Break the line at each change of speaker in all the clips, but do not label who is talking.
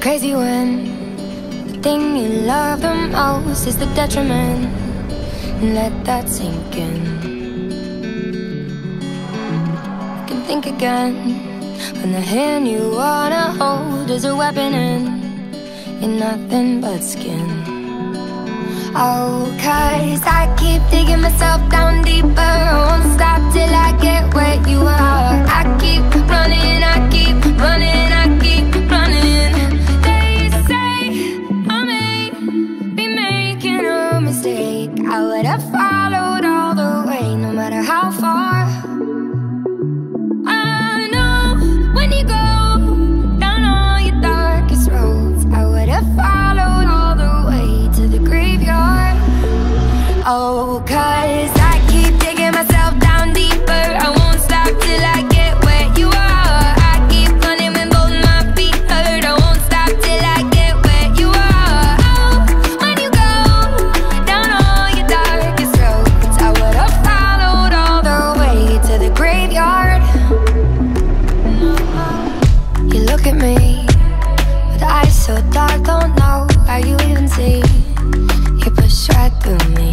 crazy when the thing you love the most is the detriment. Let that sink in. You can think again when the hand you wanna hold is a weapon and you're nothing but skin. Oh, 'cause I keep digging myself down deeper. I won't stop till I get where you are. I keep running, I keep running, I keep running. They say I may be making a mistake. I would have followed all the way, no matter how far. I know when you go down all your darkest roads, I would have followed all the way to the graveyard. Oh, 'cause I keep digging myself down deeper. I won't stop till I get where you are. I keep running when both my feet hurt. I won't stop till I get where you are. Oh, when you go down all your darkest roads, I would have followed all the way to the graveyard. You look at me with eyes so dark, don't know how you even see. You push right through me.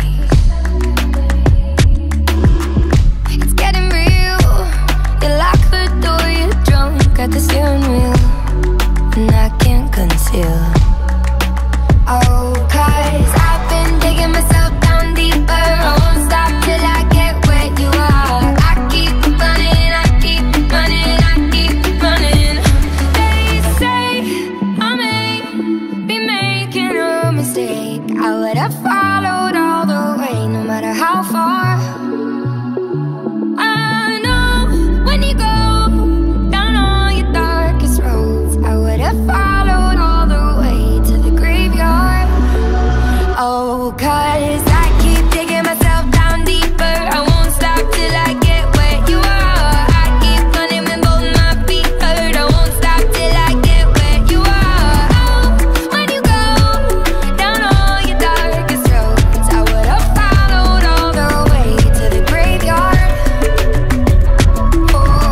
It's getting real. You lock the door, you're drunk at the steering wheel, and I can't conceal. Oh, 'cause I've been digging myself down deeper. I won't stop till I get where you are. I keep running, I keep running, I keep running. They say I may be making a mistake. I would have followed all the way, no matter how far. I know when you go down all your darkest roads, I would have followed all the way to the graveyard. Oh, 'cause I keep digging myself down deeper. I won't stop till I get where you are. I keep running when both my feet hurt. I won't stop till I get where you are. Oh, when you go down all your darkest roads, I would have followed all the way to the graveyard.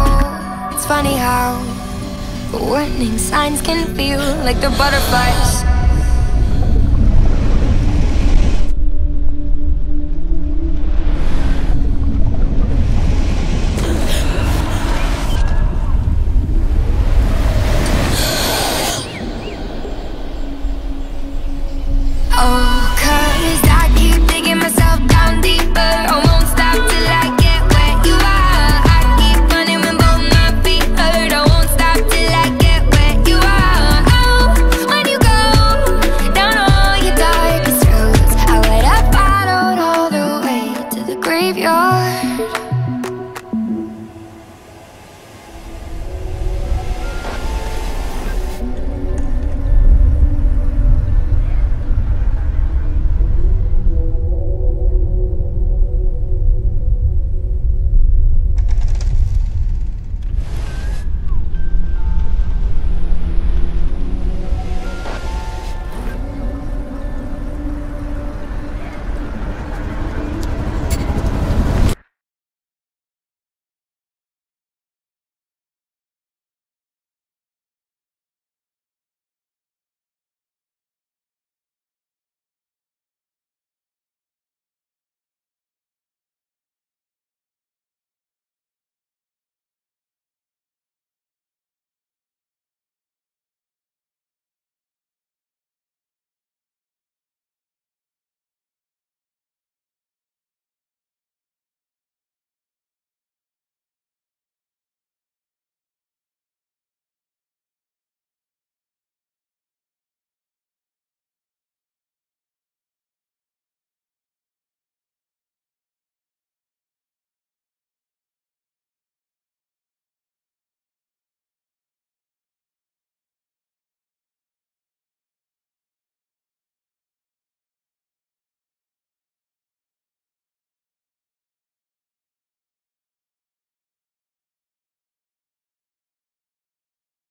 Oh, it's funny how warning signs can feel like they're butterflies